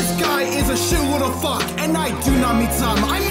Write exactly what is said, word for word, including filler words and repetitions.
This guy is a shitload of fuck, and I do not meet some. I'm